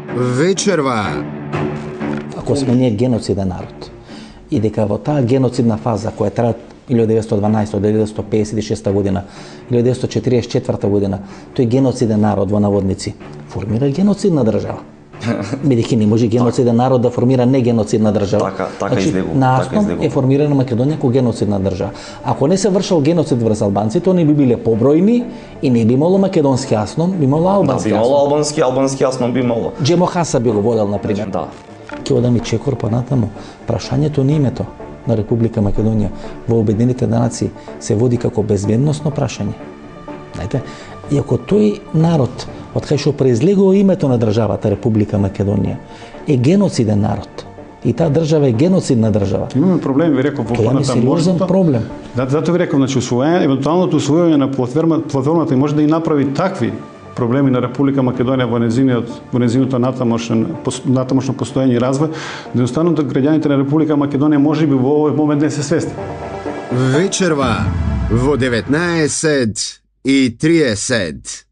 Вечерва. Ако сме ние геноциден народ и дека во таа геноцидна фаза која трае 1912, 1956 година, 1944 година, тој геноциден народ во наводници формира геноцидна држава. Бидејќи не може геноциден народ да формира негеноцидна држава. Така излегува. Насно е формирана Македонија како геноцидна држава. Ако не се вршал геноцид врз албанците, они би биле побројни и не би имало македонски јасно, би имало албански јасно. Би имало албански јасно би имало. Джемо Хаса би го водел, например. Да. Ќе одам и чекор понатаму. Прашањето на името на Република Македонија во Обединените нации се води како безбедносно прашање. Знаете, и ако тој народ, од кај што произлегува името на државата Република Македонија, е геноциден народ, и таа држава е геноцидна држава. Имаме проблем, ви реков, во понатаму. Тоа е сериозен проблем. Да, затоа ви реков, значи евентуалното усвојување на платформата може да и направи такви проблеми на Република Македонија во незиното натамошно постоење и развој, да едноставно граѓаните на Република Македонија може би во овој момент не се свесни. Вечерва во 19:30.